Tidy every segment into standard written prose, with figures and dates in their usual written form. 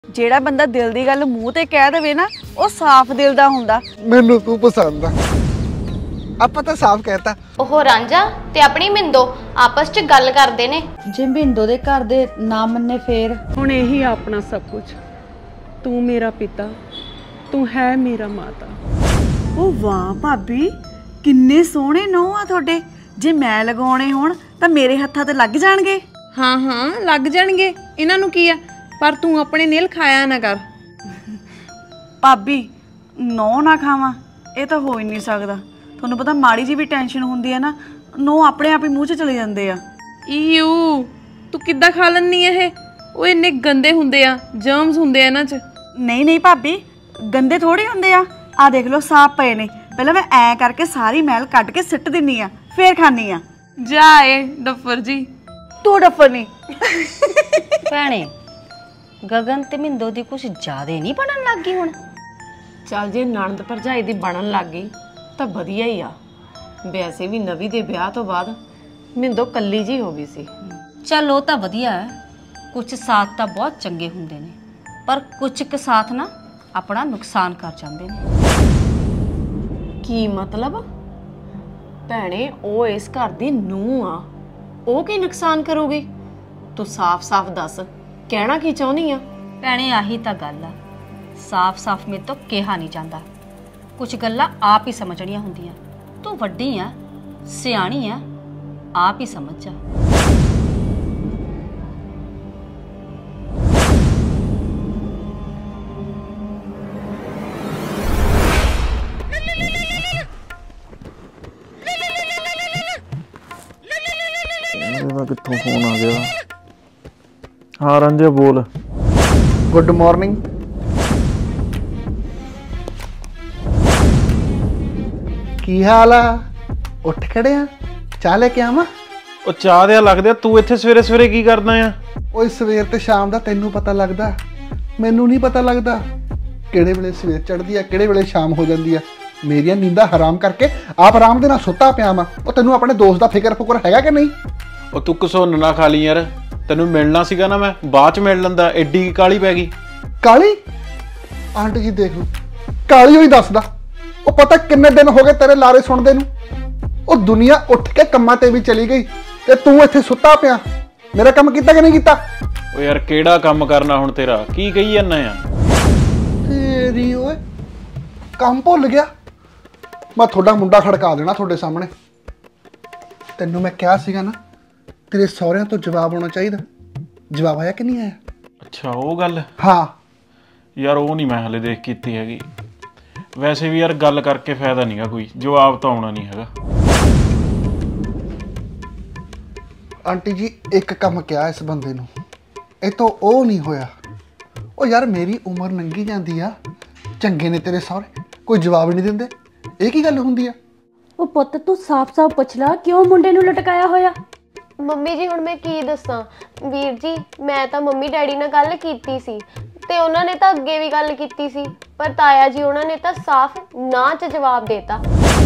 ਜਿਹੜਾ ਬੰਦਾ ਦਿਲ ਦੀ ਗੱਲ ਮੂੰਹ ਤੇ ਕਹਿ ਦੇਵੇ ਨਾ ਉਹ ਸਾਫ਼ ਦਿਲ ਦਾ ਹੁੰਦਾ। ਮੈਨੂੰ ਤੂੰ ਪਸੰਦ ਆ, ਆਪਾਂ ਤਾਂ ਸਾਫ਼ ਕਹਿਤਾ। ਉਹ ਰਾਂਝਾ ਤੇ ਆਪਣੀ ਮਿੰਦੋ ਆਪਸ 'ਚ ਗੱਲ ਕਰਦੇ ਨੇ। ਜੇ ਮਿੰਦੋ ਦੇ ਘਰ ਦੇ ਨਾ ਮੰਨੇ ਫੇਰ? ਹੁਣ ਇਹੀ ਆਪਣਾ ਸਭ ਕੁਝ। ਤੂੰ ਮੇਰਾ ਪਿਤਾ, ਤੂੰ ਹੈ ਮੇਰਾ ਮਾਤਾ। ਉਹ ਵਾਹ ਭਾਬੀ, ਕਿੰਨੇ ਸੋਹਣੇ ਨਹੁੰ ਆ ਤੁਹਾਡੇ। ਜੇ ਮੈਂ ਲਗਾਉਣੇ ਹੋਣ ਤਾਂ ਮੇਰੇ ਹੱਥਾਂ ਤੇ ਲੱਗ ਜਾਣਗੇ। ਹਾਂ ਹਾਂ ਲੱਗ ਜਾਣਗੇ, ਇਹਨਾਂ ਨੂੰ ਕੀ ਆ। ਪਰ ਤੂੰ ਆਪਣੇ ਨੇਲ ਖਾਇਆ ਨਾ ਕਰ। ਭਾਬੀ ਨਹੁੰ ਨਾ ਖਾਵਾਂ ਇਹ ਤਾਂ ਹੋ ਹੀ ਨਹੀਂ ਸਕਦਾ। ਤੁਹਾਨੂੰ ਪਤਾ ਮਾੜੀ ਜੀ ਵੀ ਟੈਨਸ਼ਨ ਹੁੰਦੀ ਹੈ ਨਾ, ਨਹੁੰ ਆਪਣੇ ਆਪ ਹੀ ਮੂੰਹ 'ਚ ਚਲੇ ਜਾਂਦੇ ਆ। ਈਊ, ਤੂੰ ਕਿੱਦਾਂ ਖਾ ਲੈਂਦੀ ਇਹ? ਉਹ ਇੰਨੇ ਗੰਦੇ ਹੁੰਦੇ ਆ, ਜਰਮਸ ਹੁੰਦੇ ਆ ਇਹਨਾਂ 'ਚ। ਨਹੀਂ ਨਹੀਂ ਭਾਬੀ, ਗੰਦੇ ਥੋੜੀ ਹੁੰਦੇ ਆ। ਆਹ ਦੇਖ ਲਓ ਸਾਫ਼ ਪਏ ਨੇ। ਪਹਿਲਾਂ ਮੈਂ ਐਂ ਕਰਕੇ ਸਾਰੀ ਮੈਲ ਕੱਢ ਕੇ ਸਿੱਟ ਦਿੰਨੀ ਆ, ਫੇਰ ਖਾਨੀ ਆ। ਜਾ ਏ ਡੱਫਰ ਜੀ। ਤੂੰ ਡੱਫਰ ਨਹੀਂ। ਭੈਣੇ ਗਗਨ ਤੇ ਮਿੰਦੋ ਦੀ ਕੁਝ ਜ਼ਿਆਦਾ ਨਹੀਂ ਬਣਨ ਲੱਗ ਗਈ ਹੁਣ। ਚੱਲ ਜੇ ਨਣਦ ਭਰਜਾਈ ਦੀ ਬਣਨ ਲੱਗ ਗਈ ਤਾਂ ਵਧੀਆ ਹੀ ਆ। ਵੈਸੇ ਵੀ ਨਵੀ ਦੇ ਵਿਆਹ ਤੋਂ ਬਾਅਦ ਮਿੰਦੋ ਕੱਲੀ ਜੀ ਹੋ ਗਈ ਸੀ। ਚੱਲ ਉਹ ਤਾਂ ਵਧੀਆ ਹੈ, ਕੁਝ ਸਾਥ ਤਾਂ ਬਹੁਤ ਚੰਗੇ ਹੁੰਦੇ ਨੇ, ਪਰ ਕੁਝ ਕੁ ਸਾਥ ਨਾ ਆਪਣਾ ਨੁਕਸਾਨ ਕਰ ਜਾਂਦੇ ਨੇ। ਕੀ ਮਤਲਬ? ਭੈਣੇ ਉਹ ਇਸ ਘਰ ਦੀ ਨੂੰਹ ਆ, ਉਹ ਕੀ ਨੁਕਸਾਨ ਕਰੂਗੀ? ਤੂੰ ਸਾਫ਼-ਸਾਫ਼ ਦੱਸ, ਕਹਿਣਾ ਕੀ ਚਾਹੁੰਦੀ ਆ? ਭੈਣੇ ਆਹੀ ਤਾਂ ਗੱਲ ਆ, ਸਾਫ਼-ਸਾਫ਼ ਮੇਰੇ ਤੋਂ ਕਿਹਾ ਨਹੀਂ ਜਾਂਦਾ। ਕੁਝ ਗੱਲਾਂ ਆਪ ਹੀ ਸਮਝਣੀਆਂ ਹੁੰਦੀਆਂ। ਤੂੰ ਵੱਡੀ ਆ, ਸਿਆਣੀ ਆ, ਆਪ ਹੀ ਸਮਝ ਜਾ। कित्थों फोन आ गया? हाँ रंजे बोल। Good morning. की हाल आ? उठ खड़े आ, चाह लेके आवां? ਉਹ ਚਾਹ ਦਿਆ ਲੱਗਦਾ ਤੂੰ ਇੱਥੇ ਸਵੇਰੇ ਸਵੇਰੇ ਕੀ ਕਰਦਾ ਆ? ਓਏ ਸਵੇਰ ਤੇ ਸ਼ਾਮ ਦਾ ਤੈਨੂੰ ਪਤਾ ਲੱਗਦਾ, ਮੈਨੂੰ ਨਹੀਂ ਪਤਾ ਲੱਗਦਾ। ਕਿਹੜੇ ਵੇਲੇ ਸਵੇਰ ਚੜ੍ਹਦੀ ਆ, ਕਿਹੜੇ ਵੇਲੇ ਸ਼ਾਮ ਹੋ ਜਾਂਦੀ ਆ। ਮੇਰੀਆਂ ਨੀਂਦਾਂ ਹਰਾਮ ਕਰਕੇ ਆਪ ਆਰਾਮ ਦੇ ਨਾਲ ਸੁੱਤਾ ਪਿਆ ਵਾਂ। ਉਹ ਤੈਨੂੰ ਆਪਣੇ ਦੋਸਤ ਦਾ ਫਿਕਰ ਫੁਕਰ ਹੈਗਾ ਕਿ ਨਹੀਂ? ਉਹ ਤੂੰ ਘਸੁੰਨ ਨਾ ਖਾ ਲਈ ਯਾਰ, ਤੈਨੂੰ ਮਿਲਣਾ ਸੀਗਾ ਨਾ, ਮੈਂ ਬਾਅਦ ਚ ਮਿਲ ਲੈਂਦਾ। ਐਡੀ ਕਾਲੀ ਪੈ ਗਈ। ਕਾਲੀ? ਆਂਟੀ ਜੀ ਦੇਖ ਲਓ, ਕਾਲੀ ਹੋਈ ਦੱਸਦਾ। ਉਹ ਪਤਾ ਕਿੰਨੇ ਦਿਨ ਹੋ ਗਏ ਤੇਰੇ ਲਾਰੇ ਸੁਣਦੇ ਨੂੰ। ਉਹ ਦੁਨੀਆ ਉੱਠ ਕੇ ਕੰਮਾਂ ਤੇ ਵੀ ਚਲੀ ਗਈ ਤੇ ਤੂੰ ਇੱਥੇ ਸੁੱਤਾ ਪਿਆ। ਮੇਰਾ ਕੰਮ ਕੀਤਾ ਕਿ ਨਹੀਂ ਕੀਤਾ? ਉਹ ਯਾਰ ਕਿਹੜਾ ਕੰਮ ਕਰਨਾ ਹੁਣ ਤੇਰਾ? ਕੀ ਕਹੀ ਜਾਂਦਾ ਆ? ਤੇਰੀ ਓਏ ਕੰਮ ਭੁੱਲ ਗਿਆ। ਮੈਂ ਤੁਹਾਡਾ ਮੁੰਡਾ ਖੜਕਾ ਦੇਣਾ ਤੁਹਾਡੇ ਸਾਹਮਣੇ। ਤੈਨੂੰ ਮੈਂ ਕਿਹਾ ਸੀਗਾ ਨਾ, ਤੇਰੇ ਸਹੁਰਿਆਂ ਤੋਂ ਜਵਾਬ ਆਉਣਾ ਚਾਹੀਦਾ। ਜਵਾਬ ਆਇਆ ਕਿ ਨਹੀਂ ਆਇਆ? ਅੱਛਾ ਉਹ ਗੱਲ। ਹਾਂ ਯਾਰ ਉਹ ਨਹੀਂ ਮੈਂ ਹਲੇ ਦੇਖ ਕੀਤੀ ਹੈਗੀ। ਵੈਸੇ ਵੀ ਯਾਰ ਗੱਲ ਕਰਕੇ ਫਾਇਦਾ ਨਹੀਂਗਾ ਕੋਈ, ਜਵਾਬ ਤਾਂ ਆਉਣਾ ਨਹੀਂ ਹੈਗਾ। ਆਂਟੀ ਜੀ ਇੱਕ ਕੰਮ ਕਿਹਾ ਇਸ ਬੰਦੇ ਨੂੰ, ਇਹ ਤੋਂ ਉਹ ਨਹੀਂ ਹੋਇਆ। ਉਹ ਯਾਰ ਮੇਰੀ ਉਮਰ ਲੰਘੀ ਜਾਂਦੀ ਆ, ਚੰਗੇ ਨੇ ਤੇਰੇ ਸਹੁਰੇ, ਕੋਈ ਜਵਾਬ ਨਹੀਂ ਦਿੰਦੇ। ਇਹ ਕੀ ਗੱਲ ਹੁੰਦੀ ਆ? ਉਹ ਪੁੱਤ ਤੂੰ ਸਾਫ਼-ਸਾਫ਼ ਪੁੱਛ ਲਾ, ਕਿਉਂ ਮੁੰਡੇ ਨੂੰ ਲਟਕਾਇਆ ਹੋਇਆ? ਮੰਮੀ ਜੀ ਹੁਣ ਮੈਂ ਕੀ ਦੱਸਾਂ। ਵੀਰ ਜੀ ਮੈਂ ਤਾਂ ਮੰਮੀ ਡੈਡੀ ਨਾਲ ਗੱਲ ਕੀਤੀ ਸੀ ਤੇ ਉਹਨਾਂ ਨੇ ਤਾਂ ਅੱਗੇ ਵੀ ਗੱਲ ਕੀਤੀ ਸੀ, ਪਰ ਤਾਇਆ ਜੀ ਉਹਨਾਂ ਨੇ ਤਾਂ ਸਾਫ਼ ਨਾ 'ਚ ਜਵਾਬ ਦੇਤਾ।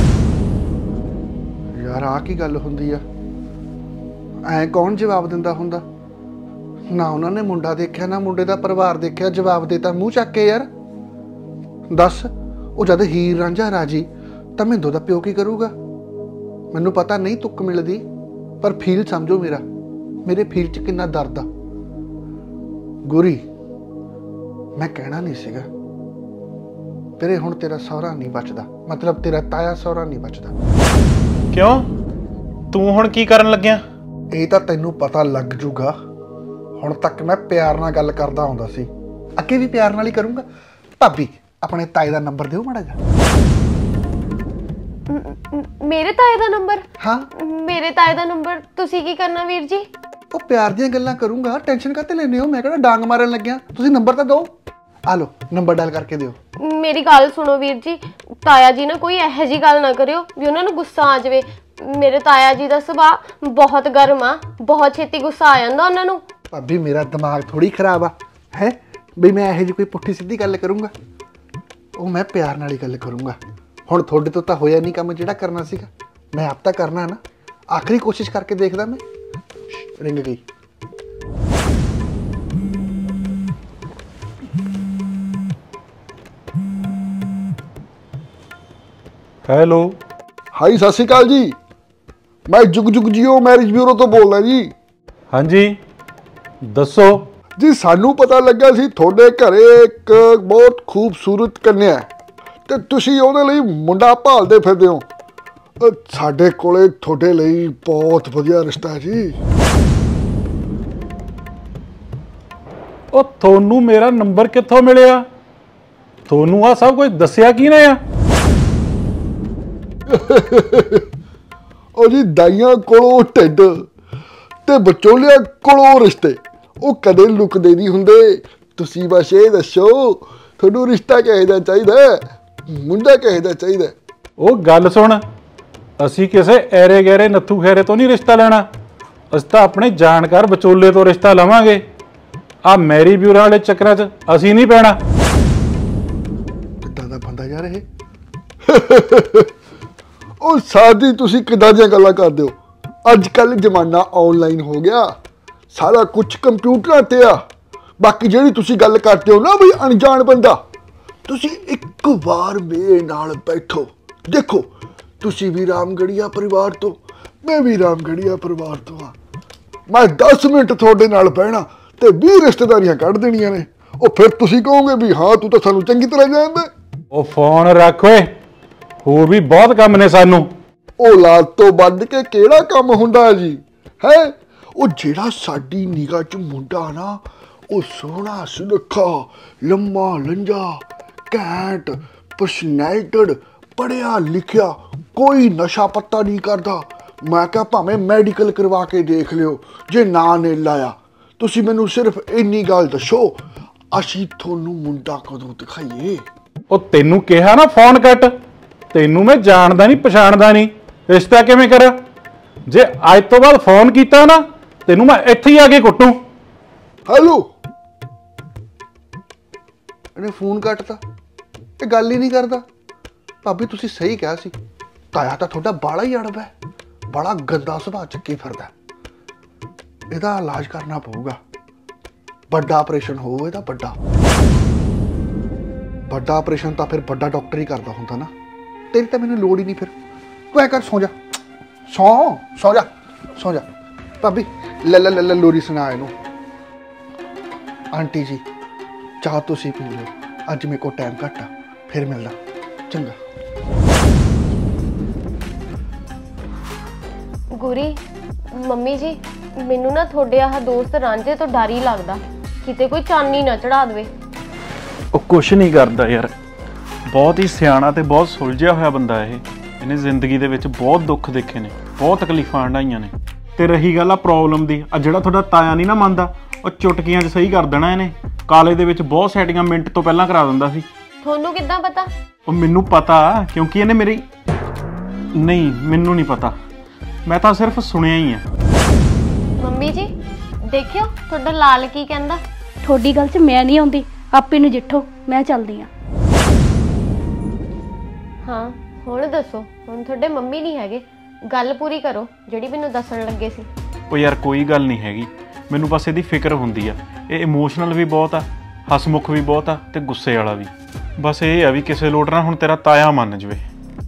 ਯਾਰ ਆਹ ਕੀ ਗੱਲ ਹੁੰਦੀ ਆ? ਐਂ ਕੌਣ ਜਵਾਬ ਦਿੰਦਾ ਹੁੰਦਾ? ਨਾ ਉਹਨਾਂ ਨੇ ਮੁੰਡਾ ਦੇਖਿਆ, ਨਾ ਮੁੰਡੇ ਦਾ ਪਰਿਵਾਰ ਦੇਖਿਆ, ਜਵਾਬ ਦੇਤਾ ਮੂੰਹ ਚੱਕ ਕੇ। ਯਾਰ ਦੱਸ, ਉਹ ਜਦ ਹੀਰ ਰਾਂਝਾ ਰਾਜੀ ਤਾਂ ਮਿੰਦੋ ਦਾ ਪਿਓ ਕੀ ਕਰੂਗਾ? ਮੈਨੂੰ ਪਤਾ ਨਹੀਂ ਤੁੱਕ ਮਿਲਦੀ, ਪਰ ਫੀਲ ਸਮਝੋ ਮੇਰਾ, ਮੇਰੇ ਫੀਲ 'ਚ ਕਿੰਨਾ ਦਰਦ ਆ। ਗੁਰੀ ਮੈਂ ਕਹਿਣਾ ਨਹੀਂ ਸੀਗਾ ਤੇਰੇ, ਹੁਣ ਤੇਰਾ ਸਹੁਰਾ ਨਹੀਂ ਬਚਦਾ, ਮਤਲਬ ਤੇਰਾ ਤਾਇਆ ਸਹੁਰਾ ਨਹੀਂ ਬਚਦਾ। ਕਿਉਂ? ਤੂੰ ਹੁਣ ਕੀ ਕਰਨ ਲੱਗਿਆ? ਇਹ ਤਾਂ ਤੈਨੂੰ ਪਤਾ ਲੱਗ ਜੂਗਾ। ਹੁਣ ਤੱਕ ਮੈਂ ਪਿਆਰ ਨਾਲ ਗੱਲ ਕਰਦਾ ਹੁੰਦਾ ਸੀ, ਅੱਗੇ ਵੀ ਪਿਆਰ ਨਾਲ ਹੀ ਕਰੂੰਗਾ। ਭਾਬੀ ਆਪਣੇ ਤਾਏ ਦਾ ਨੰਬਰ ਦਿਓ ਮਾੜਾ ਜਿਹਾ। ਮੇਰੇ ਤਾਏ ਦਾ ਨੰਬਰ? ਹਾਂ ਮੇਰੇ ਤਾਏ ਦਾ ਨੰਬਰ ਤੁਸੀਂ ਕੀ ਕਰਨਾ ਵੀਰ ਜੀ? ਉਹ ਪਿਆਰ ਦੀਆਂ ਗੱਲਾਂ ਕਰੂੰਗਾ, ਟੈਨਸ਼ਨ ਕਾਹਤੇ ਲੈਂਦੇ ਹੋ? ਮੈਂ ਕਿਹੜਾ ਡਾਂਗ ਮਾਰਨ ਲੱਗਿਆ। ਤੁਸੀਂ ਨੰਬਰ ਤਾਂ ਦਿਓ। ਆ ਲਓ ਨੰਬਰ ਡਾਇਲ ਕਰਕੇ ਦਿਓ। ਮੇਰੀ ਗੱਲ ਸੁਣੋ ਵੀਰ ਜੀ, ਤਾਇਆ ਜੀ ਨਾ ਕੋਈ ਇਹੋ ਜਿਹੀ ਗੱਲ ਨਾ ਕਰਿਓ ਵੀ ਉਹਨਾਂ ਨੂੰ ਗੁੱਸਾ ਆ ਜਾਵੇ। ਮੇਰੇ ਤਾਇਆ ਜੀ ਦਾ ਸੁਭਾਅ ਬਹੁਤ ਗਰਮ ਆ, ਬਹੁਤ ਛੇਤੀ ਗੁੱਸਾ ਆ ਜਾਂਦਾ ਉਹਨਾਂ ਨੂੰ। ਭਾਬੀ ਮੇਰਾ ਦਿਮਾਗ ਥੋੜੀ ਖਰਾਬ ਆ ਹੈ ਵੀ ਮੈਂ ਇਹੋ ਜਿਹੀ ਕੋਈ ਪੁੱਠੀ ਸਿੱਧੀ ਗੱਲ ਕਰੂੰਗਾ। ਉਹ ਮੈਂ ਪਿਆਰ ਨਾਲ ਹੀ ਗੱਲ ਕਰੂੰਗਾ। ਹੁਣ ਤੁਹਾਡੇ ਤੋਂ ਤਾਂ ਹੋਇਆ ਨਹੀਂ ਕੰਮ ਜਿਹੜਾ ਕਰਨਾ ਸੀਗਾ, ਮੈਂ ਆਪ ਤਾਂ ਕਰਨਾ ਨਾ। ਆਖਰੀ ਕੋਸ਼ਿਸ਼ ਕਰਕੇ ਦੇਖਦਾ ਮੈਂ। ਰਿੰਗ ਗਈ। ਹੈਲੋ। ਹਾਈ ਸਤਿ ਸ਼੍ਰੀ ਅਕਾਲ ਜੀ, ਮੈਂ ਜੁਗ ਜੁਗ ਜੀਓ ਮੈਰਿਜ ਬਿਊਰੋ ਤੋਂ ਬੋਲਦਾ ਜੀ। ਹਾਂਜੀ ਦੱਸੋ। ਜੀ ਸਾਨੂੰ ਪਤਾ ਲੱਗਾ ਸੀ ਤੁਹਾਡੇ ਘਰੇ ਇੱਕ ਬਹੁਤ ਖੂਬਸੂਰਤ ਕੰਨਿਆ ਤੇ ਤੁਸੀਂ ਉਹਦੇ ਲਈ ਮੁੰਡਾ ਭਾਲਦੇ ਫਿਰਦੇ ਹੋ। ਸਾਡੇ ਕੋਲੇ ਤੁਹਾਡੇ ਲਈ ਬਹੁਤ ਵਧੀਆ ਰਿਸ਼ਤਾ ਹੈ ਜੀ। ਉਹ ਤੁਹਾਨੂੰ ਮੇਰਾ ਨੰਬਰ ਕਿੱਥੋਂ ਮਿਲਿਆ? ਤੁਹਾਨੂੰ ਆ ਸਭ ਕੁਝ ਦੱਸਿਆ ਕਿਹਨੇ ਆ? ਉਹ ਜੀ ਦਾਈਆਂ ਕੋਲੋਂ ਢਿੱਡ ਤੇ ਵਿਚੋਲਿਆਂ ਕੋਲੋਂ ਰਿਸ਼ਤੇ, ਉਹ ਕਦੇ ਲੁਕਦੇ ਨਹੀਂ ਹੁੰਦੇ। ਤੁਸੀਂ ਬਸ ਇਹ ਦੱਸੋ ਤੁਹਾਨੂੰ ਰਿਸ਼ਤਾ ਕਿਹੋ ਜਿਹਾ ਚਾਹੀਦਾ, ਮੁੰਡਾ ਕਿਹੋ ਜਿਹਾ ਚਾਹੀਦਾ? ਉਹ ਗੱਲ ਸੁਣ, ਅਸੀਂ ਕਿਸੇ ਐਰੇ ਗੈਰੇ ਨੱਥੂ ਖੈਰੇ ਤੋਂ ਨਹੀਂ ਰਿਸ਼ਤਾ ਲੈਣਾ। ਅਸੀਂ ਤਾਂ ਆਪਣੇ ਜਾਣਕਾਰ ਵਿਚੋਲੇ ਤੋਂ ਰਿਸ਼ਤਾ ਲਵਾਂਗੇ। ਆ ਮੈਰੀ ਬਿਊਰੋ ਵਾਲੇ ਚੱਕਰਾਂ 'ਚ ਅਸੀਂ ਨਹੀਂ ਪੈਣਾ। ਕਿੱਦਾਂ ਦਾ ਬੰਦਾ ਯਾਰ ਇਹ? ਉਹ ਸਾਡੀ ਤੁਸੀਂ ਕਿੱਦਾਂ ਦੀਆਂ ਗੱਲਾਂ ਕਰਦੇ ਹੋ? ਅੱਜ ਕੱਲ੍ਹ ਜ਼ਮਾਨਾ ਆਨਲਾਈਨ ਹੋ ਗਿਆ, ਸਾਰਾ ਕੁਝ ਕੰਪਿਊਟਰਾਂ ਤੇ ਆ। ਬਾਕੀ ਜਿਹੜੀ ਤੁਸੀਂ ਗੱਲ ਕਰਦੇ ਹੋ ਨਾ ਵੀ ਅਣਜਾਣ ਬੰਦਾ, ਤੁਸੀਂ ਇੱਕ ਵਾਰ ਮੇਰੇ ਨਾਲ ਬੈਠੋ, ਦੇਖੋ ਤੁਸੀਂ ਵੀ ਰਾਮਗੜੀਆ ਪਰਿਵਾਰ ਤੋਂ, ਮੈਂ ਵੀ ਰਾਮਗੜੀਆ ਪਰਿਵਾਰ ਤੋਂ ਹਾਂ। ਮੈਂ 10 ਮਿੰਟ ਤੁਹਾਡੇ ਨਾਲ ਬਹਿਣਾ ਤੇ 20 ਰਿਸ਼ਤੇਦਾਰੀਆਂ ਕੱਢ ਦੇਣੀਆਂ ਨੇ। ਉਹ ਫਿਰ ਤੁਸੀਂ ਕਹੋਗੇ ਵੀ ਹਾਂ ਤੂੰ ਤਾਂ ਸਾਨੂੰ ਚੰਗੀ ਤਰ੍ਹਾਂ ਜਾਣਦਾ। ਉਹ ਫੋਨ ਰੱਖ ਓਏ, ਹੋਰ ਵੀ ਬਹੁਤ ਕੰਮ ਨੇ ਸਾਨੂੰ। ਔਲਾਦ ਤੋਂ ਵੱਧ ਕੇ ਕਿਹੜਾ ਕੰਮ ਹੁੰਦਾ ਜੀ ਹੈ? ਉਹ ਜਿਹੜਾ ਸਾਡੀ ਨਿਗਾਹ 'ਚ ਮੁੰਡਾ ਨਾ, ਉਹ ਸੋਹਣਾ ਸੁਨੱਖਾ, ਲੰਮਾ ਲੰਜਾ, ਘੈਂਟ, ਪਰਸਨੈਲਿਟਡ, ਪੜ੍ਹਿਆ ਲਿਖਿਆ, ਕੋਈ ਨਸ਼ਾ ਪੱਤਾ ਨਹੀਂ ਕਰਦਾ। ਮੈਂ ਕਿਹਾ ਭਾਵੇਂ ਮੈਡੀਕਲ ਕਰਵਾ ਕੇ ਦੇਖ ਲਿਓ ਜੇ ਨਾਂ ਨੇ ਲਾਇਆ। ਤੁਸੀਂ ਮੈਨੂੰ ਸਿਰਫ ਇੰਨੀ ਗੱਲ ਦੱਸੋ, ਅਸੀਂ ਤੁਹਾਨੂੰ ਮੁੰਡਾ ਕਦੋਂ ਦਿਖਾਈਏ? ਉਹ ਤੈਨੂੰ ਕਿਹਾ ਨਾ ਫੋਨ ਕੱਟ। ਤੈਨੂੰ ਮੈਂ ਜਾਣਦਾ ਨਹੀਂ ਪਛਾਣਦਾ ਨਹੀਂ, ਰਿਸ਼ਤਾ ਕਿਵੇਂ ਕਰਾਂ? ਜੇ ਅੱਜ ਤੋਂ ਬਾਅਦ ਫੋਨ ਕੀਤਾ ਨਾ ਤੈਨੂੰ ਮੈਂ ਇੱਥੇ ਹੀ ਆ ਕੇ ਕੁੱਟੂ। ਹੈਲੋ, ਇਹਨੇ ਫੋਨ ਕੱਟਤਾ, ਇਹ ਗੱਲ ਹੀ ਨਹੀਂ ਕਰਦਾ। ਭਾਬੀ ਤੁਸੀਂ ਸਹੀ ਕਿਹਾ ਸੀ, ਤਾਇਆ ਤਾਂ ਤੁਹਾਡਾ ਬਾਲਾ ਹੀ ਅੜਬ ਹੈ, ਬੜਾ ਗੰਦਾ ਸੁਭਾਅ ਚੱਕੀ ਫਿਰਦਾ। ਇਹਦਾ ਇਲਾਜ ਕਰਨਾ ਪਊਗਾ, ਵੱਡਾ ਆਪਰੇਸ਼ਨ ਹੋਊ ਇਹਦਾ, ਵੱਡਾ ਆਪਰੇਸ਼ਨ ਤਾਂ ਫਿਰ ਵੱਡਾ ਡਾਕਟਰ ਹੀ ਕਰਦਾ ਹੁੰਦਾ ਨਾ। ਤੇਰੀ ਤਾਂ ਮੈਨੂੰ ਲੋੜ ਹੀ ਨਹੀਂ। ਫਿਰ ਤੂੰ ਐ ਕਰ, ਸੌਂ ਜਾ, ਸੌਂ ਜਾ। ਭਾਬੀ ਲੈ ਲੋਰੀ ਸੁਣਾ ਇਹਨੂੰ। ਆਂਟੀ ਜੀ ਚਾਹ ਤੁਸੀਂ ਪੀ ਲਓ, ਅੱਜ ਮੇਰੇ ਕੋਲ ਟਾਈਮ ਘੱਟ ਆ, ਫਿਰ ਮਿਲਦਾ। ਚੰਗਾ। ਗੁਰੀ, ਮੰਮੀ ਜੀ ਮੈਨੂੰ ਨਾ ਤੁਹਾਡੇ ਆਹ ਦੋਸਤ ਰਾਂਝੇ ਤੋਂ ਡਰ ਹੀ ਲੱਗਦਾ, ਕਿਤੇ ਕੋਈ ਚਾਨੀ ਨਾ ਚੜਾ ਦੇਵੇ। ਉਹ ਕੁਛ ਨਹੀਂ ਕਰਦਾ ਯਾਰ, ਬਹੁਤ ਹੀ ਸਿਆਣਾ ਤੇ ਬਹੁਤ ਸੁਲਝਿਆ ਹੋਇਆ ਬੰਦਾ ਇਹ। ਇਹਨੇ ਜ਼ਿੰਦਗੀ ਦੇ ਵਿੱਚ ਬਹੁਤ ਦੁੱਖ ਦੇਖੇ ਨੇ, ਬਹੁਤ ਤਕਲੀਫਾਂ ਹੰਢਾਈਆਂ ਨੇ। ਤੇ ਰਹੀ ਗੱਲ ਆ ਪ੍ਰੋਬਲਮ ਦੀ, ਆ ਜਿਹੜਾ ਤੁਹਾਡਾ ਤਾਇਆ ਨਹੀਂ ਨਾ ਮੰਨਦਾ, ਉਹ ਚੁਟਕੀਆਂ 'ਚ ਸਹੀ ਕਰ ਦੇਣਾ ਇਹਨੇ। ਕਾਲਜ ਦੇ ਵਿੱਚ ਬਹੁਤ ਸੈਟਿੰਗਾਂ ਮਿੰਟ ਤੋਂ ਪਹਿਲਾਂ ਕਰਾ ਦਿੰਦਾ ਸੀ। ਤੁਹਾਨੂੰ ਕਿੱਦਾਂ ਪਤਾ? ਉਹ ਮੈਨੂੰ ਪਤਾ, ਕਿਉਂਕਿ ਇਹਨੇ ਮੇਰੀ ਨਹੀਂ, ਮੈਨੂੰ ਨਹੀਂ ਪਤਾ, ਮੈਂ ਤਾਂ ਸਿਰਫ ਸੁਣਿਆ ਹੀ ਆ। ਮੰਮੀ ਜੀ ਦੇਖਿਓ ਤੁਹਾਡਾ ਲਾਲ ਕੀ ਕਹਿੰਦਾ। ਤੁਹਾਡੀ ਗੱਲ 'ਚ ਮੈਂ ਨਹੀਂ ਆਉਂਦੀ, ਆਪੇ ਨੂੰ ਜਿੱਠੋ, ਮੈਂ ਚੱਲਦੀ ਆ। ਹਾਂ ਹੁਣ ਦੱਸੋ, ਹੁਣ ਤੁਹਾਡੇ ਮੰਮੀ ਨਹੀਂ ਹੈਗੇ, ਗੱਲ ਪੂਰੀ ਕਰੋ ਜਿਹੜੀ ਮੈਨੂੰ ਦੱਸਣ ਲੱਗੇ ਸੀ। ਉਹ ਯਾਰ ਕੋਈ ਗੱਲ ਨਹੀਂ ਹੈਗੀ, ਮੈਨੂੰ ਬਸ ਇਹਦੀ ਫਿਕਰ ਹੁੰਦੀ ਆ। ਇਹ ਇਮੋਸ਼ਨਲ ਵੀ ਬਹੁਤ ਆ, ਹਸਮੁਖ ਵੀ ਬਹੁਤ ਆ ਤੇ ਗੁੱਸੇ ਵਾਲਾ ਵੀ। ਬਸ ਇਹ ਆ ਵੀ ਕਿਸੇ ਲੋਟ ਨਾ ਹੁਣ ਤੇਰਾ ਤਾਇਆ ਮੰਨ ਜਵੇ।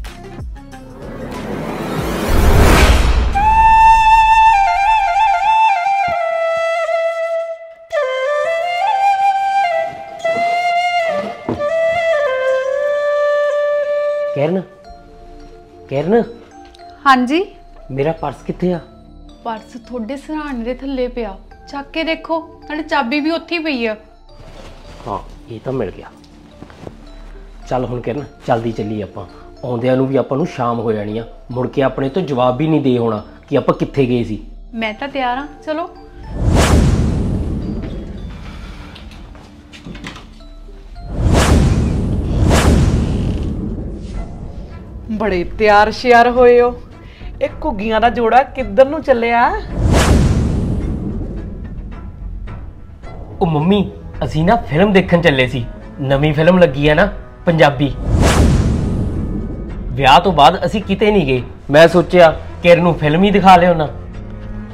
ਕਿਰਨ ਹਾਂਜੀ, ਮੇਰਾ ਪਰਸ ਕਿੱਥੇ ਆ? ਪਰਸ ਤੁਹਾਡੇ ਸਿਰਹਾਣੇ ਦੇ ਥੱਲੇ ਪਿਆ, ਚੱਕ ਕੇ ਦੇਖੋ, ਨਾਲੇ ਚਾਬੀ ਵੀ ਉੱਥੇ ਹੀ ਪਈ ਆ। ਹਾਂ ਇਹ ਤਾਂ ਮਿਲ ਗਿਆ। ਚੱਲ ਹੁਣ ਕਿਰਨ ਜਲਦੀ ਚੱਲੀ ਆਪਾਂ, ਆਉਂਦਿਆਂ ਨੂੰ ਵੀ ਆਪਾਂ ਨੂੰ ਸ਼ਾਮ ਹੋ ਜਾਣੀ ਆ, ਮੁੜ ਕੇ ਆਪਣੇ ਤੋਂ ਜਵਾਬ ਵੀ ਨਹੀਂ ਦੇ ਹੋਣਾ ਕਿ ਆਪਾਂ ਕਿੱਥੇ ਗਏ ਸੀ। ਮੈਂ ਤਾਂ ਤਿਆਰ ਹਾਂ, ਚਲੋ। ਬੜੇ ਤਿਆਰ ਸ਼ਿਆਰ ਹੋਏ ਹੋ। ਇਹ ਘੁੱਗੀਆਂ ਦਾ ਜੋੜਾ ਕਿੱਧਰ ਨੂੰ ਚੱਲਿਆ? ਉਹ ਮੰਮੀ ਅਸੀਂ ਨਾ ਫਿਲਮ ਦੇਖਣ ਚੱਲੇ ਸੀ, ਨਵੀਂ ਫਿਲਮ ਲੱਗੀ ਹੈ ਨਾ ਪੰਜਾਬੀ। ਵਿਆਹ ਤੋਂ ਬਾਅਦ ਅਸੀਂ ਕਿਤੇ ਨਹੀਂ ਗਏ, ਮੈਂ ਸੋਚਿਆ ਕਿਰਨ ਨੂੰ ਫਿਲਮ ਹੀ ਦਿਖਾ ਲਿਓ ਨਾ।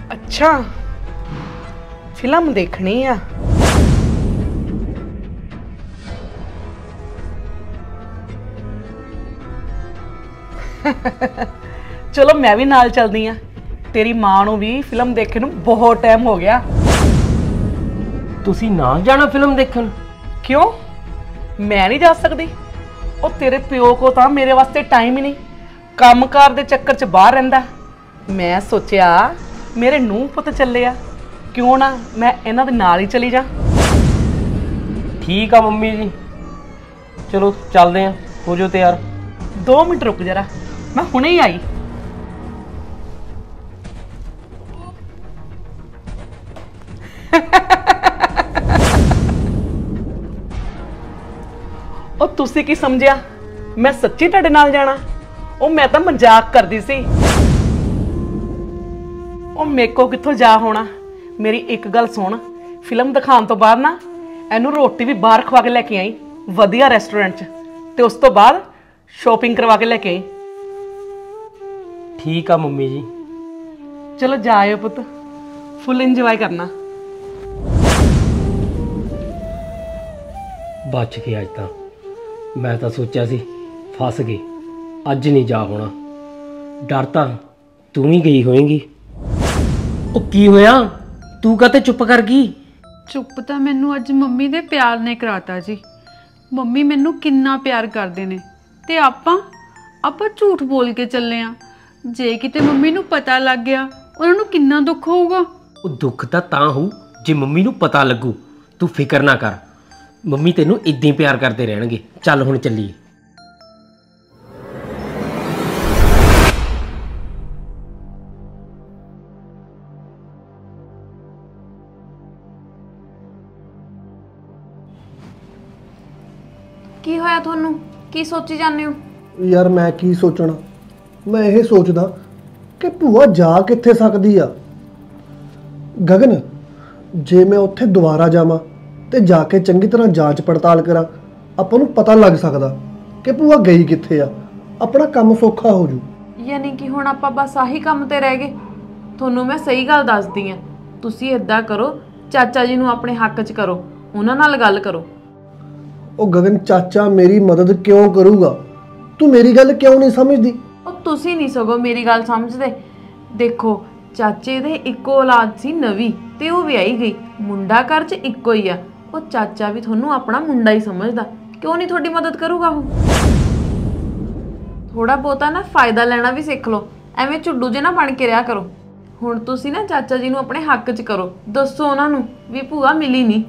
ਅੱਛਾ ਫਿਲਮ ਦੇਖਣੀ ਆ। ਚਲੋ ਮੈਂ ਵੀ ਨਾਲ ਚੱਲਦੀ ਆ। ਤੇਰੀ ਮਾਂ ਨੂੰ ਵੀ ਫਿਲਮ ਦੇਖਣ ਨੂੰ ਬਹੁਤ ਟਾਈਮ ਹੋ ਗਿਆ। ਤੁਸੀਂ ਨਾ ਜਾਣਾ ਫਿਲਮ ਦੇਖਣ? ਕਿਉਂ, ਮੈਂ ਨਹੀਂ ਜਾ ਸਕਦੀ? ਉਹ ਤੇਰੇ ਪਿਓ ਕੋ ਤਾਂ ਮੇਰੇ ਵਾਸਤੇ ਟਾਈਮ ਹੀ ਨਹੀਂ, ਕੰਮਕਾਰ ਦੇ ਚੱਕਰ 'ਚ ਬਾਹਰ ਰਹਿੰਦਾ। ਮੈਂ ਸੋਚਿਆ ਮੇਰੇ ਨੂੰਹ ਪੁੱਤ ਚੱਲੇ ਆ, ਕਿਉਂ ਨਾ ਮੈਂ ਇਹਨਾਂ ਦੇ ਨਾਲ ਹੀ ਚਲੀ ਜਾ। ਠੀਕ ਆ ਮੰਮੀ ਜੀ, ਚਲੋ ਚੱਲਦੇ ਆ, ਹੋ ਜਾਓ ਤਿਆਰ। 2 ਮਿੰਟ ਰੁਕ ਜਰਾ, ਮੈਂ ਹੁਣੇ ਹੀ ਆਈ। ਉਹ ਤੁਸੀਂ ਕੀ ਸਮਝਿਆ ਮੈਂ ਸੱਚੀ ਤੁਹਾਡੇ ਨਾਲ ਜਾਣਾ? ਉਹ ਮੈਂ ਤਾਂ ਮਜ਼ਾਕ ਕਰਦੀ ਸੀ। ਉਹ ਮੇਕੋ ਕਿੱਥੋਂ ਜਾ ਹੋਣਾ। ਮੇਰੀ ਇੱਕ ਗੱਲ ਸੁਣ, ਫਿਲਮ ਦਿਖਾਉਣ ਤੋਂ ਬਾਅਦ ਨਾ ਇਹਨੂੰ ਰੋਟੀ ਵੀ ਬਾਹਰ ਖਵਾ ਕੇ ਲੈ ਕੇ ਆਈ, ਵਧੀਆ ਰੈਸਟੋਰੈਂਟ 'ਚ, ਤੇ ਉਸ ਤੋਂ ਬਾਅਦ ਸ਼ਾਪਿੰਗ ਕਰਵਾ ਕੇ ਲੈ ਕੇ ਆਈ। ਠੀਕ ਆ ਮੰਮੀ ਜੀ। ਚਲੋ ਜਾਇਓ ਪੁੱਤ, ਫੁੱਲ ਇੰਜੋਏ ਕਰਨਾ। ਬਚ ਗਏ ਅੱਜ ਤਾਂ। ਮੈਂ ਤਾਂ ਸੋਚਿਆ ਸੀ ਫਸ ਗਏ, ਅੱਜ ਨਹੀਂ ਜਾ ਹੋਣਾ। ਡਰ ਤਾਂ ਤੂੰ ਵੀ ਗਈ ਹੋਏਂਗੀ। ਉਹ ਕੀ ਹੋਇਆ, ਤੂੰ ਕਾਹਤੇ ਚੁੱਪ ਕਰ ਗਈ? ਚੁੱਪ ਤਾਂ ਮੈਨੂੰ ਅੱਜ ਮੰਮੀ ਦੇ ਪਿਆਰ ਨੇ ਕਰਾਤਾ ਜੀ। ਮੰਮੀ ਮੈਨੂੰ ਕਿੰਨਾ ਪਿਆਰ ਕਰਦੇ ਨੇ ਤੇ ਆਪਾਂ ਝੂਠ ਬੋਲ ਕੇ ਚੱਲੇ ਆ। ਜੇ ਕਿਤੇ ਮੰਮੀ ਨੂੰ ਪਤਾ ਲੱਗ ਗਿਆ, ਉਹਨਾਂ ਨੂੰ ਕਿੰਨਾ ਦੁੱਖ ਹੋਊਗਾ। ਉਹ ਦੁੱਖ ਤਾਂ ਹੋਊ ਜੇ ਮੰਮੀ ਨੂੰ ਪਤਾ ਲੱਗੂ। ਤੂੰ ਫਿਕਰ ਨਾ ਕਰ, ਮੰਮੀ ਤੈਨੂੰ ਇਦਾਂ ਹੀ ਪਿਆਰ ਕਰਦੇ ਰਹਿਣਗੇ। ਚੱਲ ਹੁਣ ਚੱਲੀਏ। ਕੀ ਹੋਇਆ ਤੁਹਾਨੂੰ? ਕੀ ਸੋਚੀ ਜਾਂਦੇ ਹੋ? ਯਾਰ ਮੈਂ ਕੀ ਸੋਚਣਾ, ਮੈਂ ਇਹ ਸੋਚਦਾ ਕਿ ਭੂਆ ਜਾ ਕਿੱਥੇ ਸਕਦੀ ਆ। ਗਗਨ, ਜੇ ਮੈਂ ਉੱਥੇ ਦੁਬਾਰਾ ਜਾਵਾਂ ਤੇ ਜਾ ਕੇ ਚੰਗੀ ਤਰ੍ਹਾਂ ਜਾਂਚ ਪੜਤਾਲ ਕਰਾਂ, ਆਪਾਂ ਨੂੰ ਪਤਾ ਲੱਗ ਸਕਦਾ ਕਿ ਭੂਆ ਗਈ ਕਿੱਥੇ ਆ। ਆਪਣਾ ਕੰਮ ਸੌਖਾ ਹੋ ਜੂ। ਯਾਨੀ ਕਿ ਹੁਣ ਆਪਾਂ ਬਸ ਆਹੀ ਕੰਮ ਤੇ ਰਹਿ ਗਏ। ਤੁਹਾਨੂੰ ਮੈਂ ਸਹੀ ਗੱਲ ਦੱਸਦੀ ਆ, ਤੁਸੀਂ ਇਦਾਂ ਕਰੋ, ਚਾਚਾ ਜੀ ਨੂੰ ਆਪਣੇ ਹੱਕ 'ਚ ਕਰੋ, ਉਹਨਾਂ ਨਾਲ ਗੱਲ ਕਰੋ। ਉਹ ਗਗਨ, ਚਾਚਾ ਮੇਰੀ ਮਦਦ ਕਿਉਂ ਕਰੂਗਾ? ਤੂੰ ਮੇਰੀ ਗੱਲ ਕਿਉਂ ਨਹੀਂ ਸਮਝਦੀ? ਉਹ ਤੁਸੀਂ ਨਹੀਂ ਸਗੋਂ ਮੇਰੀ ਗੱਲ ਸਮਝਦੇ। ਦੇਖੋ, ਚਾਚੇ ਦੇ ਇੱਕੋ ਔਲਾਦ ਸੀ ਨਵੀਂ, ਤੇ ਉਹ ਵਿਆਹੀ ਗਈ। ਮੁੰਡਾ ਘਰ 'ਚ ਇੱਕੋ ਹੀ ਆ। ਉਹ ਚਾਚਾ ਵੀ ਤੁਹਾਨੂੰ ਆਪਣਾ ਮੁੰਡਾ ਹੀ ਸਮਝਦਾ, ਕਿਉਂ ਨਹੀਂ ਤੁਹਾਡੀ ਮਦਦ ਕਰੂਗਾ ਉਹ? ਥੋੜਾ ਬਹੁਤਾ ਨਾ ਫਾਇਦਾ ਲੈਣਾ ਵੀ ਸਿੱਖ ਲਓ, ਐਵੇਂ ਝੁੱਡੂ ਜੇ ਨਾ ਬਣ ਕੇ ਰਿਹਾ ਕਰੋ। ਹੁਣ ਤੁਸੀਂ ਨਾ ਚਾਚਾ ਜੀ ਨੂੰ ਆਪਣੇ ਹੱਕ 'ਚ ਕਰੋ, ਦੱਸੋ ਉਹਨਾਂ ਨੂੰ ਵੀ ਭੂਆ ਮਿਲੀ ਨਹੀਂ।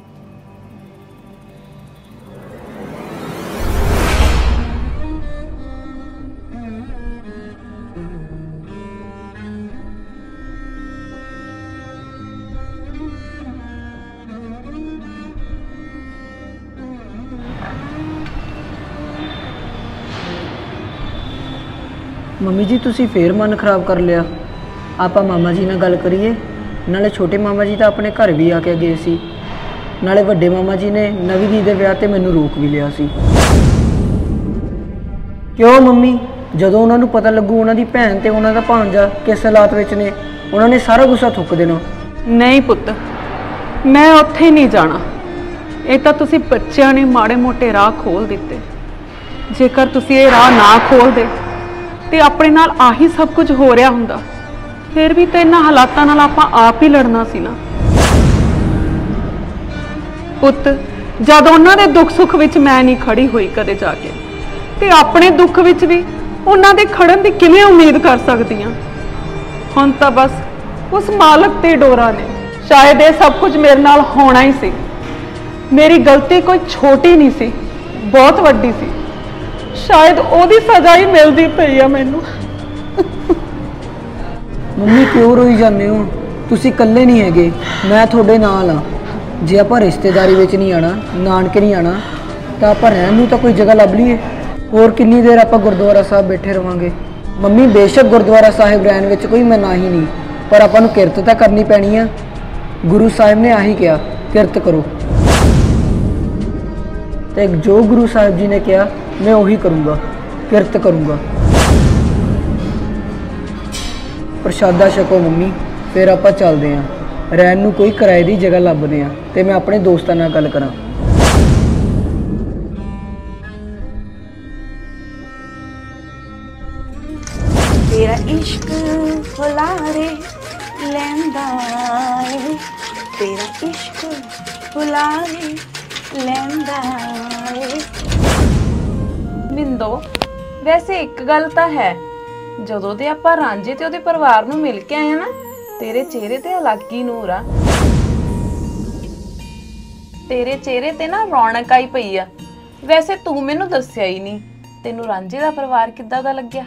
ਮੰਮੀ ਜੀ, ਤੁਸੀਂ ਫੇਰ ਮਨ ਖਰਾਬ ਕਰ ਲਿਆ। ਆਪਾਂ ਮਾਮਾ ਜੀ ਨਾਲ ਗੱਲ ਕਰੀਏ। ਨਾਲੇ ਛੋਟੇ ਮਾਮਾ ਜੀ ਤਾਂ ਆਪਣੇ ਘਰ ਵੀ ਆ ਕੇ ਗਏ ਸੀ, ਨਾਲੇ ਵੱਡੇ ਮਾਮਾ ਜੀ ਨੇ ਨਵੀਂ ਦੀ ਦੇ ਵਿਆਹ ਤੇ ਮੈਨੂੰ ਰੋਕ ਵੀ ਲਿਆ ਸੀ। ਕਿਉਂ ਮੰਮੀ, ਜਦੋਂ ਉਹਨਾਂ ਨੂੰ ਪਤਾ ਲੱਗੂ ਉਹਨਾਂ ਦੀ ਭੈਣ ਤੇ ਉਹਨਾਂ ਦਾ ਭਾਂਜਾ ਕਿਸ ਹਾਲਾਤ ਵਿੱਚ ਨੇ, ਉਹਨਾਂ ਨੇ ਸਾਰਾ ਗੁੱਸਾ ਥੁੱਕ ਦੇਣਾ। ਨਹੀਂ ਪੁੱਤ, ਮੈਂ ਉੱਥੇ ਨਹੀਂ ਜਾਣਾ। ਇਹ ਤਾਂ ਤੁਸੀਂ ਬੱਚਿਆਂ ਨੇ ਮਾੜੇ ਮੋਟੇ ਰਾਹ ਖੋਲ ਦਿੱਤੇ। ਜੇਕਰ ਤੁਸੀਂ ਇਹ ਰਾਹ ਨਾ ਖੋਲਦੇ ਤੇ ਆਪਣੇ ਨਾਲ ਆਹੀ ਸਭ ਕੁਝ ਹੋ ਰਿਹਾ ਹੁੰਦਾ, ਫਿਰ ਵੀ ਤਾਂ ਇਹਨਾਂ ਹਾਲਾਤਾਂ ਨਾਲ ਆਪਾਂ ਆਪ ਹੀ ਲੜਨਾ ਸੀ ਨਾ ਪੁੱਤ। ਜਦ ਉਹਨਾਂ ਦੇ ਦੁੱਖ ਸੁੱਖ ਵਿੱਚ ਮੈਂ ਨਹੀਂ ਖੜੀ ਹੋਈ ਕਦੇ ਜਾ ਕੇ, ਤੇ ਆਪਣੇ ਦੁੱਖ ਵਿੱਚ ਵੀ ਉਹਨਾਂ ਦੇ ਖੜਨ ਦੀ ਕਿਵੇਂ ਉਮੀਦ ਕਰ ਸਕਦੀ ਹਾਂ? ਹੁਣ ਤਾਂ ਬਸ ਉਸ ਮਾਲਕ ਤੇ ਡੋਰਾ ਨੇ। ਸ਼ਾਇਦ ਇਹ ਸਭ ਕੁਝ ਮੇਰੇ ਨਾਲ ਹੋਣਾ ਹੀ ਸੀ। ਮੇਰੀ ਗਲਤੀ ਕੋਈ ਛੋਟੀ ਨਹੀਂ ਸੀ, ਬਹੁਤ ਵੱਡੀ ਸੀ। ਸ਼ਾਇਦ ਉਹਦੀ ਸਜ਼ਾ ਹੀ ਮਿਲਦੀ ਪਈ ਆ ਮੈਨੂੰ। ਮੰਮੀ ਕਿਉਂ ਰੋਈ ਜਾਂਦੇ ਹੋ? ਤੁਸੀਂ ਇਕੱਲੇ ਨਹੀਂ ਹੈਗੇ, ਮੈਂ ਤੁਹਾਡੇ ਨਾਲ ਆ। ਜੇ ਆਪਾਂ ਰਿਸ਼ਤੇਦਾਰੀ ਵਿੱਚ ਨਹੀਂ ਆਣਾ, ਨਾਨਕੇ ਨਹੀਂ ਆਣਾ, ਤਾਂ ਆਪਾਂ ਰਹਿਣ ਨੂੰ ਤਾਂ ਕੋਈ ਜਗ੍ਹਾ ਲੱਭ ਲਈਏ। ਹੋਰ ਕਿੰਨੀ ਦੇਰ ਆਪਾਂ ਗੁਰਦੁਆਰਾ ਸਾਹਿਬ ਬੈਠੇ ਰਵਾਂਗੇ? ਮੰਮੀ, ਬੇਸ਼ੱਕ ਗੁਰਦੁਆਰਾ ਸਾਹਿਬ ਰਹਿਣ ਵਿੱਚ ਕੋਈ ਮਨਾਹੀ ਨਹੀਂ, ਪਰ ਆਪਾਂ ਨੂੰ ਕਿਰਤ ਤਾਂ ਕਰਨੀ ਪੈਣੀ ਆ। ਗੁਰੂ ਸਾਹਿਬ ਨੇ ਆਹੀ ਕਿਹਾ, ਕਿਰਤ ਕਰੋ। ਤੇ ਜੋ ਗੁਰੂ ਸਾਹਿਬ ਜੀ ਨੇ ਕਿਹਾ ਮੈਂ ਉਹੀ ਕਰੂੰਗਾ, ਕਿਰਤ ਕਰੂੰਗਾ। ਪ੍ਰਸ਼ਾਦਾ ਛਕੋ ਮੰਮੀ, ਫਿਰ ਆਪਾਂ ਚੱਲਦੇ ਆਂ। ਰਹਿਣ ਨੂੰ ਕੋਈ ਕਿਰਾਏ ਦੀ ਜਗ੍ਹਾ ਲੱਭਦੇ ਆਂ, ਤੇ ਮੈਂ ਆਪਣੇ ਦੋਸਤਾਂ ਨਾਲ ਗੱਲ ਕਰਾਂ। इश्क फुलारे लैंदा ए, तेरा इश्क फुलारे लैंदा ए। ਮਿੰਦੋ ਵੈਸੇ ਇੱਕ ਗੱਲ ਤਾਂ ਹੈ, ਜਦੋਂ ਦੇ ਆਪਾਂ ਰਾਂਝੇ ਤੇ ਉਹਦੇ ਪਰਿਵਾਰ ਨੂੰ ਮਿਲ ਕੇ ਆਏ ਆ ਨਾ, ਤੇਰੇ ਚਿਹਰੇ ਤੇ ਅਲੱਗ ਹੀ ਨੂਰ ਆ। ਤੇਰੇ ਚਿਹਰੇ ਤੇ ਨਾ ਰੌਣਕ ਆਈ ਪਈ ਆ। ਵੈਸੇ ਤੂੰ ਮੈਨੂੰ ਦੱਸਿਆ ਹੀ ਨਹੀਂ, ਤੈਨੂੰ ਰਾਂਝੇ ਦਾ ਪਰਿਵਾਰ ਕਿੱਦਾਂ ਦਾ ਲੱਗਿਆ?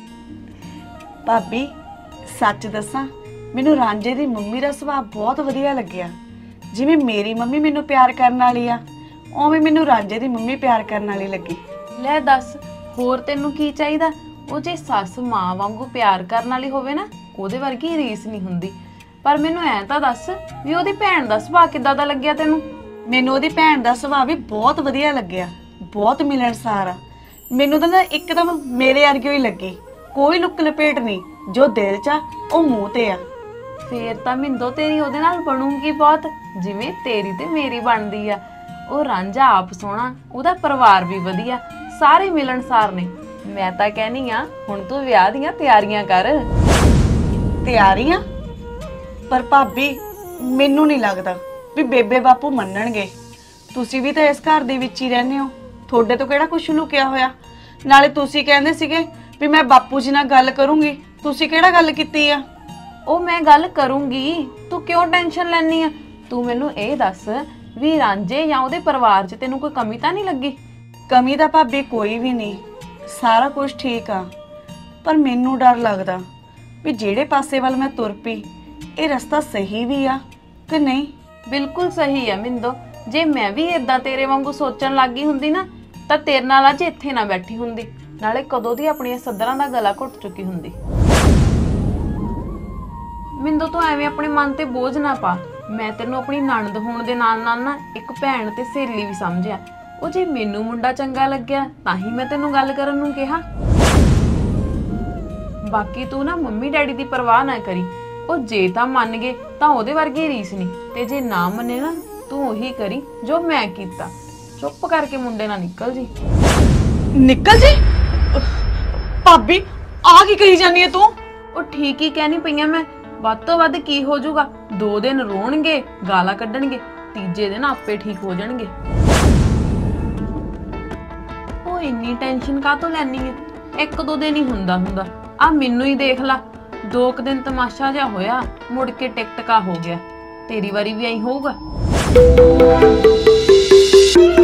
ਭਾਬੀ ਸੱਚ ਦੱਸਾਂ, ਮੈਨੂੰ ਰਾਂਝੇ ਦੀ ਮੰਮੀ ਦਾ ਸੁਭਾਅ ਬਹੁਤ ਵਧੀਆ ਲੱਗਿਆ। ਜਿਵੇਂ ਮੇਰੀ ਮੰਮੀ ਮੈਨੂੰ ਪਿਆਰ ਕਰਨ ਵਾਲੀ ਆ, ਉਵੇਂ ਮੈਨੂੰ ਰਾਂਝੇ ਦੀ ਮੰਮੀ ਪਿਆਰ ਕਰਨ ਵਾਲੀ ਲੱਗੀ। ਲੈ ਦੱਸ, ਹੋਰ ਤੈਨੂੰ ਕੀ ਚਾਹੀਦਾ? ਉਹ ਜੇ ਸੱਸ ਮਾਂ ਵਾਂਗੂ ਪਿਆਰ ਕਰਨ ਵਾਲੀ ਹੋਵੇ ਨਾ, ਉਹਦੇ ਵਰਗੀ ਰੀਸ ਨਹੀਂ ਹੁੰਦੀ। ਪਰ ਮੈਨੂੰ ਐਂ ਤਾਂ ਦੱਸ ਵੀ ਉਹਦੀ ਭੈਣ ਦਾ ਸੁਭਾਅ ਕਿੱਦਾਂ ਦਾ ਲੱਗਿਆ ਤੈਨੂੰ? ਮੈਨੂੰ ਉਹਦੀ ਭੈਣ ਦਾ ਸੁਭਾਅ ਵੀ ਬਹੁਤ ਵਧੀਆ ਲੱਗਿਆ, ਬਹੁਤ ਮਿਲਣਸਾਰ ਆ। ਮੈਨੂੰ ਤਾਂ ਨਾ ਇੱਕਦਮ ਮੇਰੇ ਵਰਗੀ ਹੀ ਲੱਗੀ, ਕੋਈ ਲੁੱਕ ਲਪੇਟ ਨਹੀਂ, ਜੋ ਦਿਲ 'ਚ ਆ ਉਹ ਮੂੰਹ ਤੇ ਆ। ਫੇਰ ਤਾਂ ਮਿੰਦੋ ਤੇਰੀ ਉਹਦੇ ਨਾਲ ਬਣੂਗੀ ਬਹੁਤ, ਜਿਵੇਂ ਤੇਰੀ ਤੇ ਮੇਰੀ ਬਣਦੀ ਆ। ਉਹ ਰਾਂਝਾ ਆਪ ਸੋਹਣਾ, ਉਹਦਾ ਪਰਿਵਾਰ ਵੀ ਵਧੀਆ, ਸਾਰੇ ਮਿਲਣਸਾਰ ਨੇ। ਮੈਂ ਤਾਂ ਕਹਿਨੀ ਆ ਹੁਣ ਤੂੰ ਵਿਆਹ ਦੀਆਂ ਤਿਆਰੀਆਂ ਕਰ। ਤਿਆਰੀਆਂ? ਪਰ ਭਾਬੀ ਮੈਨੂੰ ਨਹੀਂ ਲੱਗਦਾ ਵੀ ਬੇਬੇ ਬਾਪੂ ਮੰਨਣਗੇ। ਤੁਸੀਂ ਵੀ ਤਾਂ ਇਸ ਘਰ ਦੇ ਵਿੱਚ ਹੀ ਰਹਿੰਦੇ ਹੋ, ਤੁਹਾਡੇ ਤੋਂ ਕਿਹੜਾ ਕੁਝ ਲੁਕਿਆ ਹੋਇਆ। ਨਾਲੇ ਤੁਸੀਂ ਕਹਿੰਦੇ ਸੀਗੇ ਵੀ ਮੈਂ ਬਾਪੂ ਜੀ ਨਾਲ ਗੱਲ ਕਰੂੰਗੀ, ਤੁਸੀਂ ਕਿਹੜਾ ਗੱਲ ਕੀਤੀ ਆ? ਉਹ ਮੈਂ ਗੱਲ ਕਰੂੰਗੀ, ਤੂੰ ਕਿਉਂ ਟੈਨਸ਼ਨ ਲੈਣੀ ਆ? ਤੂੰ ਮੈਨੂੰ ਇਹ ਦੱਸ ਵੀ ਰਾਂਝੇ ਜਾਂ ਉਹਦੇ ਪਰਿਵਾਰ 'ਚ ਤੈਨੂੰ ਕੋਈ ਕਮੀ ਤਾਂ ਨਹੀਂ ਲੱਗੀ? ਕਮੀ ਤਾਂ ਭਾਬੀ ਕੋਈ ਵੀ ਨਹੀਂ, ਸਾਰਾ ਕੁਝ ਠੀਕ ਆ। ਪਰ ਮੈਨੂੰ ਡਰ ਲੱਗਦਾ ਵੀ ਜਿਹੜੇ ਪਾਸੇ ਵੱਲ ਮੈਂ ਤੁਰ ਪਈ, ਇਹ ਰਸਤਾ ਸਹੀ ਵੀ ਆ ਕਿ ਨਹੀਂ। ਬਿਲਕੁਲ ਸਹੀ ਆ ਮਿੰਦੋ। ਜੇ ਮੈਂ ਵੀ ਇਦਾਂ ਤੇਰੇ ਵਾਂਗੂ ਸੋਚਣ ਲੱਗੀ ਹੁੰਦੀ ਨਾ, ਤਾਂ ਤੇਰੇ ਨਾਲ ਅੱਜ ਇੱਥੇ ਨਾ ਬੈਠੀ ਹੁੰਦੀ, ਨਾਲੇ ਕਦੋਂ ਦੀ ਆਪਣੀਆਂ ਸੱਦਰਾਂ ਦਾ ਗਲਾ ਘੁੱਟ ਚੁੱਕੀ ਹੁੰਦੀ। ਮਿੰਦੋ ਤੂੰ ਐਵੇਂ ਆਪਣੇ ਮਨ ਤੇ ਬੋਝ ਨਾ ਪਾ। ਮੈਂ ਤੈਨੂੰ ਆਪਣੀ ਨਣਦ ਹੋਣ ਦੇ ਨਾਲ ਨਾਲ ਨਾ ਇੱਕ ਭੈਣ ਤੇ ਸਹੇਲੀ ਵੀ ਸਮਝਿਆ। ਉਹ ਜੇ ਮੈਨੂੰ ਮੁੰਡਾ ਚੰਗਾ ਲੱਗਿਆ ਤਾਂ ਹੀ ਮੈਂ ਤੈਨੂੰ ਗੱਲ ਕਰਨ ਨੂੰ ਕਿਹਾ। ਬਾਕੀ ਤੂੰ ਨਾ ਮੰਮੀ ਡੈਡੀ ਦੀ ਪਰਵਾਹ ਨਾ ਕਰੀ, ਉਹ ਜੇ ਤਾਂ ਮੰਨ ਗਏ ਤਾਂ ਉਹਦੇ ਵਰਗੀ ਰੀਸ ਨਹੀਂ, ਤੇ ਜੇ ਨਾ ਮੰਨੇ ਨਾ ਤੂੰ ਉਹੀ ਕਰੀ ਜੋ ਮੈਂ ਕੀਤਾ। ਚੁੱਪ ਕਰਕੇ ਮੁੰਡੇ ਨਾਲ ਨਿਕਲ ਜੀ। ਨਿਕਲ ਜੀ? ਭਾਬੀ ਆ ਕੀ ਕਹੀ ਜਾਂਦੀ ਹੈ ਤੂੰ? ਉਹ ਠੀਕ ਹੀ ਕਹਿਣੀ ਪਈਆਂ ਮੈਂ। ਵੱਧ ਤੋਂ ਵੱਧ ਕੀ ਹੋ ਜਾਊਗਾ, 2 ਦਿਨ ਰੋਣਗੇ, ਗਾਲਾਂ ਕੱਢਣਗੇ, ਤੀਜੇ ਦਿਨ ਆਪੇ ਠੀਕ ਹੋ ਜਾਣਗੇ। ਉਹ ਇੰਨੀ ਟੈਨਸ਼ਨ ਕਾਹਤੋਂ ਲੈਣੀ ਹੈ? 1-2 ਦਿਨ ਹੀ ਹੁੰਦਾ। ਆ ਮੈਨੂੰ ਹੀ ਦੇਖ ਲਾ, 2 ਦਿਨ ਤਮਾਸ਼ਾ ਜਿਹਾ ਹੋਇਆ, ਮੁੜ ਕੇ ਟਿਕ ਟਕਾ ਹੋ ਗਿਆ। ਤੇਰੀ ਵਾਰੀ ਵੀ ਐਂ ਹੋਊਗਾ।